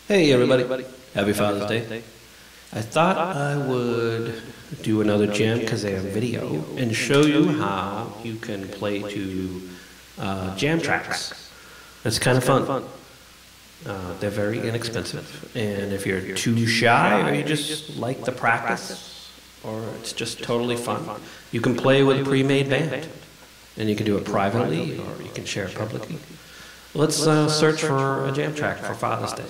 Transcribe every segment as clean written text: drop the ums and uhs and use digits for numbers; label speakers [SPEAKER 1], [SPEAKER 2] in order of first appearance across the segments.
[SPEAKER 1] Hey everybody, happy Father's Day. I thought I would do another Jam Kazam video and show you how you can play to jam tracks. It's kind of fun. They're very inexpensive, and if you're too shy or you just like the practice or it's just totally fun, you can play with a pre-made band, and you can do it privately or you can share it publicly. Let's search for a jam track for Father's Day.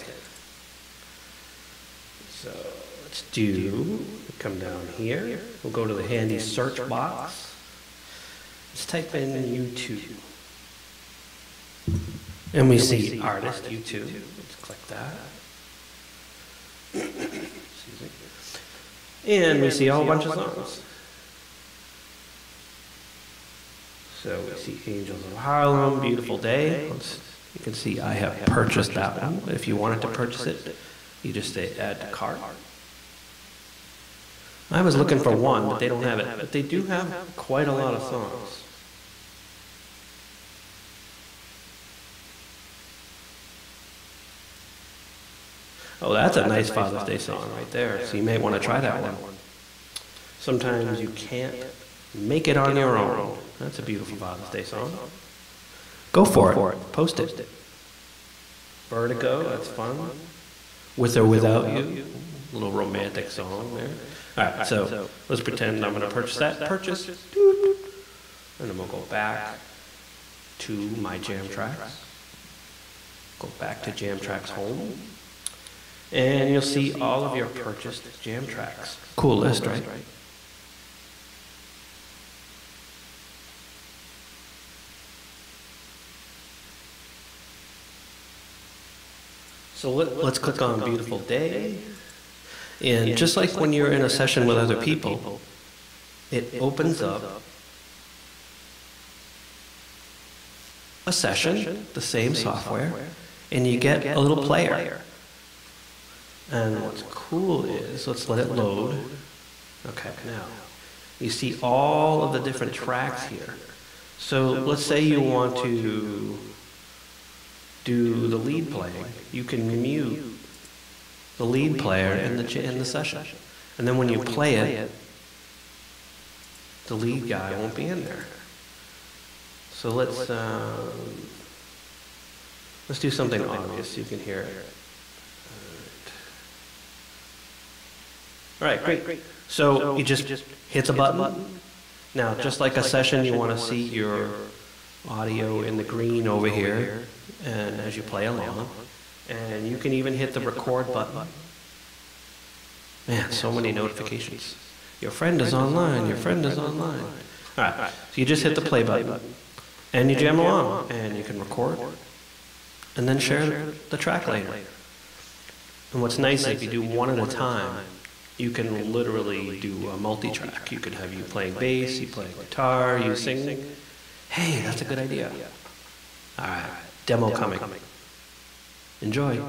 [SPEAKER 1] So let's come down here. We'll go to the handy search box. Let's type in YouTube. And we see artist YouTube. Let's click that. Excuse me. And we see a whole bunch of songs. So we see Angels of Harlem, Beautiful Day. You can see I have purchased that one. If you wanted to purchase it, you just say add to cart. I was looking for one, but they don't have it. But they do have quite a lot of songs. Oh, that's a nice Father's Day song right there. So you may want to try that one. Sometimes you can't make it on your own. That's a beautiful Father's Day song. Go for it. Post it. Vertigo, that's fun. With or Without You, a little romantic song there. All right, so let's pretend I'm going to purchase that. Purchase. And then we'll go back to my jam tracks. Go back to jam tracks home. And you'll see all of your purchased jam tracks. Cool list, right? So let's click on Beautiful Day. And just like when you're in a session with other people, it opens up a session, the same software, and you get a little player. And what's cool is, let's let it load. Okay, now, you see all of the different tracks here. So let's say you want to do the lead playing. You can mute the lead player in the session. And then when you play it, the lead guy won't be in there. So let's do something obvious so you can hear it. All right, great. So you just hit the button. Now, just like a session, you want to see your audio in the green over here, and as you play along, and you can even hit the record button. Man, so many notifications. Your friend is online, your friend is online. All right, so you just hit the play button, and you jam along, and you can record, and then share the track later. And what's nice is if you do one at a time, you can literally do a multi-track. You could have you playing bass, you play guitar, you sing. Hey, that's a good idea. All right, demo coming. Enjoy.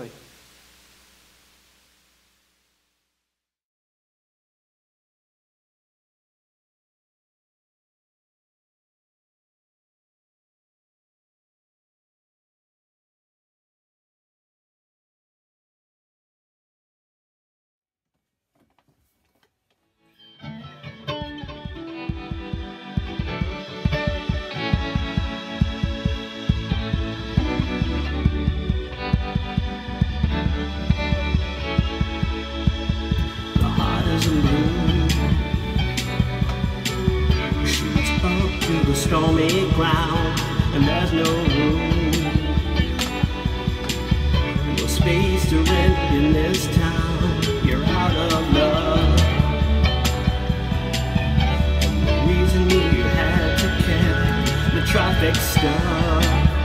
[SPEAKER 1] To the stormy ground, and there's no room, no space to rent in this town. You're out of love, and the reason you had to catch the traffic stop,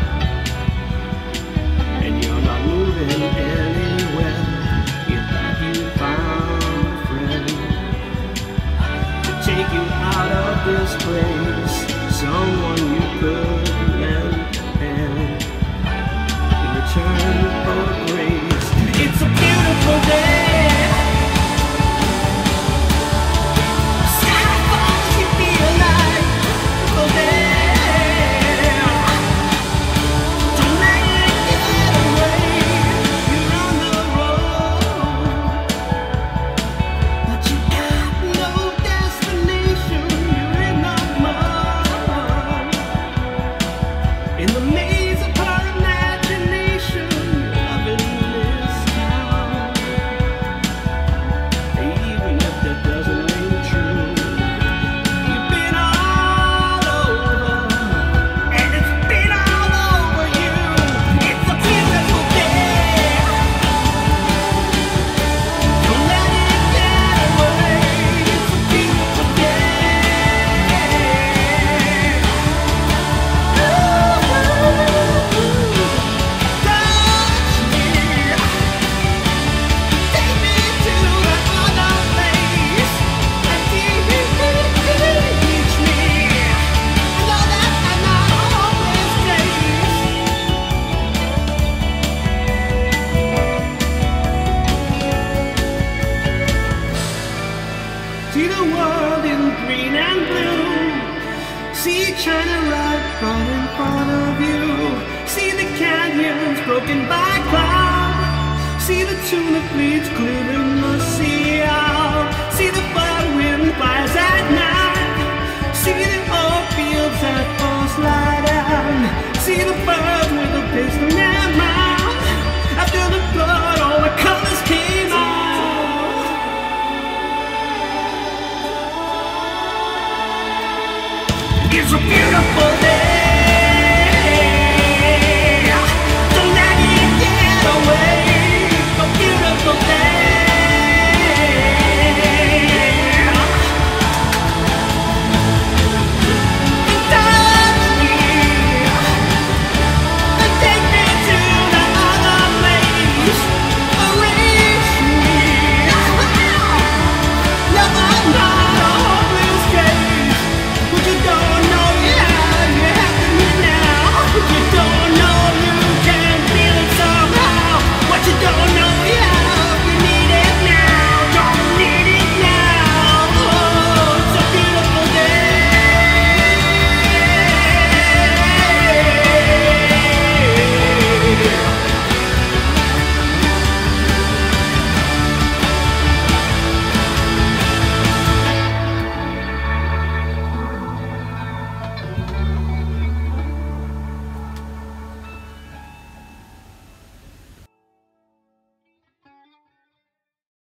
[SPEAKER 1] and you're not moving anywhere. You thought you found a friend to take you out of this place. Someone you could lend a hand in return for grace. It's a beautiful day. Sky falls, you feel like a beautiful day. Tonight, get away. You're on the road.
[SPEAKER 2] broken by cloud. See the tuna fleets clearing the sea out. See the